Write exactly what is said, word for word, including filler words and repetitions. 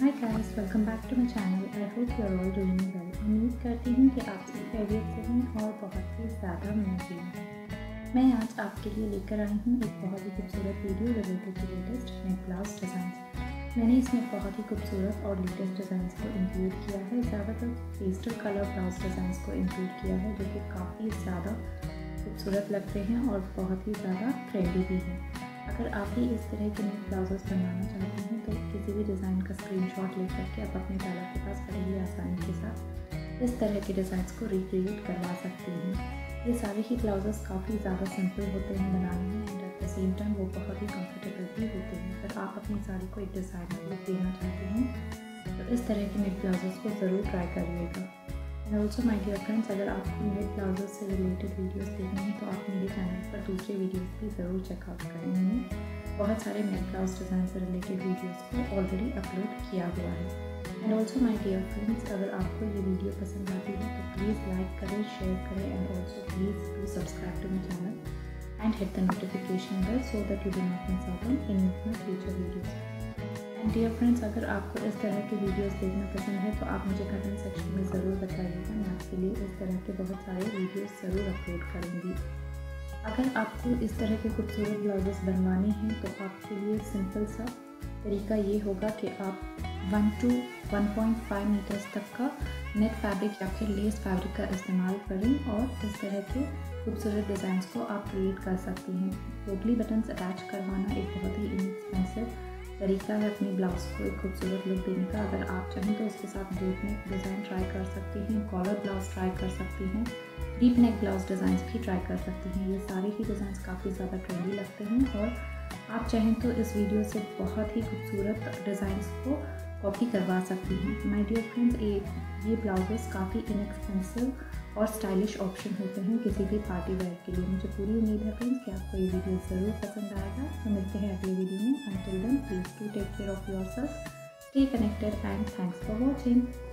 Hi guys, welcome back to my channel. I hope you are all doing well. उम्मीद करती हूँ कि आप सब खैरियत से हैं और बहुत ही ज़्यादा मज़े में। मैं आज आपके लिए लेकर आई हूँ एक बहुत ही खूबसूरत video related to latest neck blouse design. मैंने इसमें बहुत ही खूबसूरत और लेटेस्ट डिज़ाइंस को इंक्लूड किया है। ज़्यादातर पेस्टल कलर ब्लाउज डिज़ाइंस को इंक्लूड किया है जो कि काफ़ी ज़्यादा खूबसूरत लगते हैं और बहुत ही ज़्यादा ट्रेंडी भी हैं। अगर आप भी इस तरह के नेक ब्लाउजेस बनवाना चाहते हैं तो किसी भी डिज़ाइन का स्क्रीनशॉट ले करके आप अपने टेलर के पास बड़ी ही आसानी के साथ इस तरह के डिज़ाइंस को रिक्रिएट करवा सकते हैं। ये सारे ही ब्लाउजेस काफ़ी ज़्यादा सिंपल होते हैं बनाने में and at the same time वो बहुत ही कंफर्टेबल भी होते हैं। अगर आप अपनी साड़ी को एक डिज़ाइनर लुक देना चाहते हैं तो इस तरह के नेक ब्लाउजेस को ज़रूर ट्राई करिएगा। And also my dear friends, अगर आपको नेक ब्लाउजेस से रिलेटेड वीडियोस देखने हैं तो आप मेरे चैनल पर दूसरे वीडियोस भी ज़रूर चेकआउट करें। मैंने बहुत सारे नेक ब्लाउज डिज़ाइन से रिलेटेड वीडियोस को ऑलरेडी अपलोड किया हुआ है। And also my dear friends, अगर आपको ये वीडियो पसंद आती है तो प्लीज़ लाइक करें, शेयर करें and also please do subscribe to my channel and hit the notification bell so that you do not miss out on any of my future videos. And dear friends, अगर आपको इस तरह के videos देखना पसंद है तो आप मुझे कमेंट सेक्शन में ज़रूर बताइएगा। मैं आपके लिए इस तरह के बहुत सारे वीडियोस ज़रूर अपलोड करूँगी। अगर आपको इस तरह के खूबसूरत ब्लाउजेस बनवाने हैं तो आपके लिए सिंपल सा तरीका ये होगा कि आप one two one point five metres तक का नेट फैब्रिक या फिर लेस फैब्रिक का इस्तेमाल करें और इस तरह के खूबसूरत डिज़ाइंस को आप क्रिएट कर सकते हैं। पोटली बटन्स अटैच करवाना एक बहुत ही इनएक्सपेंसिव तरीका है अपनी ब्लाउज़ को एक खूबसूरत लुक देने का। अगर आप चाहें तो उसके साथ बोट नेक डिज़ाइन ट्राई कर सकती हैं, कॉलर ब्लाउज ट्राई कर सकती हैं, डीप नेक ब्लाउज डिज़ाइंस भी ट्राई कर सकती हैं। ये सारे ही डिज़ाइंस काफ़ी ज़्यादा ट्रेंडी लगते हैं और आप चाहें तो इस वीडियो से बहुत ही खूबसूरत डिज़ाइंस को कॉपी करवा सकती हैं। माय डियर फ्रेंड्स, ये ये ब्लाउजेस काफ़ी इनएक्सपेंसिव और स्टाइलिश ऑप्शन होते हैं किसी भी पार्टी वेयर के लिए। मुझे पूरी उम्मीद है फ्रेंड्स कि आपको ये वीडियो ज़रूर पसंद आएगा। तो मिलते हैं अगले वीडियो में। Until then please do take care of yourself, stay connected and thanks for watching.